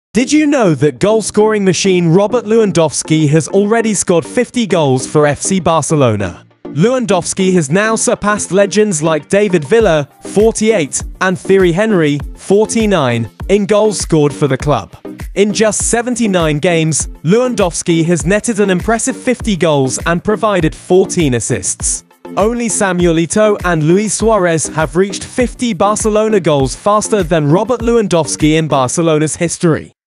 Did you know that goal-scoring machine Robert Lewandowski has already scored 50 goals for FC Barcelona? Lewandowski has now surpassed legends like David Villa, 48, and Thierry Henry, 49, in goals scored for the club. In just 79 games, Lewandowski has netted an impressive 50 goals and provided 14 assists. Only Samuel Eto'o and Luis Suarez have reached 50 Barcelona goals faster than Robert Lewandowski in Barcelona's history.